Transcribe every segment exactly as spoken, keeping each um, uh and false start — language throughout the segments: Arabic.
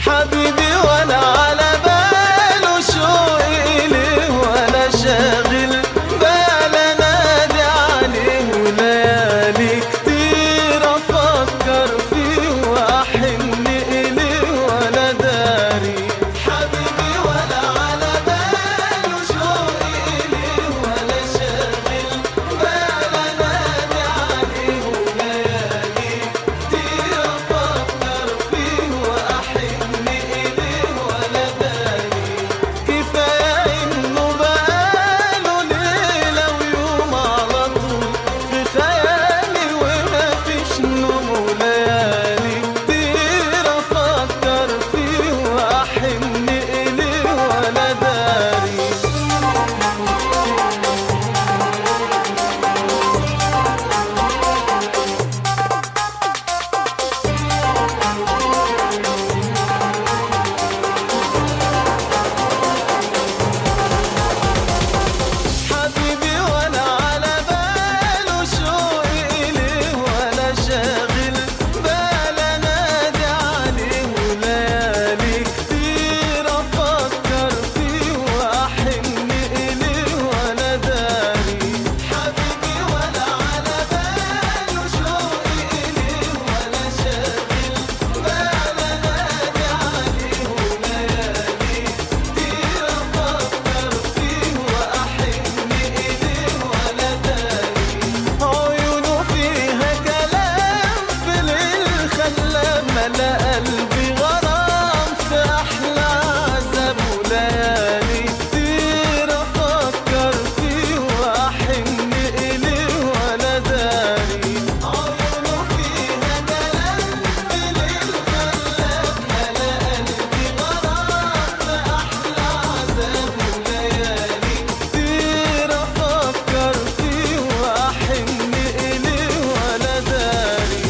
حبيبي ولا على باله شوقي إليه ولا شاغل بال انادي عليه وليالي كتير افكر فيه واحن إليه ولا داري حبيبي ولا على باله شوقي إليه ولا شاغل بال انادي عليه وليالي كتير افكر فيه واحن إليه ولا داري كفاية انه بقاله ليلة ويوم على طول في خيالي وما فيش نوم وليالي كتير افكر فيه واحن إليه ولا داري حبيبي ولا على باله شوقي إليه ولا شاغل بال انادي عليه وليالي كتير افكر فيه واحن إليه ولا داري حبيبي ولا على باله شوقي إليه ولا شاغل بال انادي عليه وليالي كتير افكر فيه واحن إليه ولا داري عيونه فيها كلام في ليل خلى ملا قلبي غرام في احلى عذاب وليالي كتير افكر فيه واحن إليه ولا داري عيونه فيها كلام في ليل خلى ملا قلبي غرام في احلى عذاب وليالي كتير افكر فيه واحن إليه ولا داري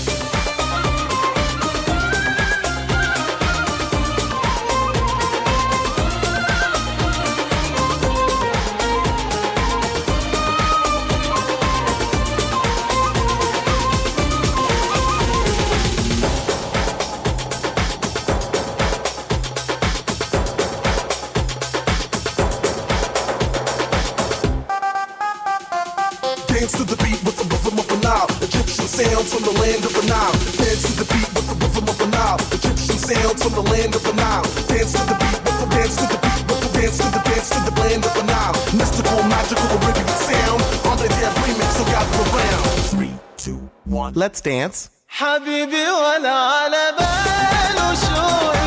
Dance to the beat with the rhythm of the Nile. Egyptian sounds from the land of the Nile. Dance to the beat with the rhythm of the Nile. Egyptian sounds from the land of the Nile. Dance to the beat with the dance to the beat with the dance to the dance to the land of the Nile. Mystical, magical, Arabian sound. On the dead remix, so gather around. Three, two, one. Let's dance. حبيبي ولا على باله شوقي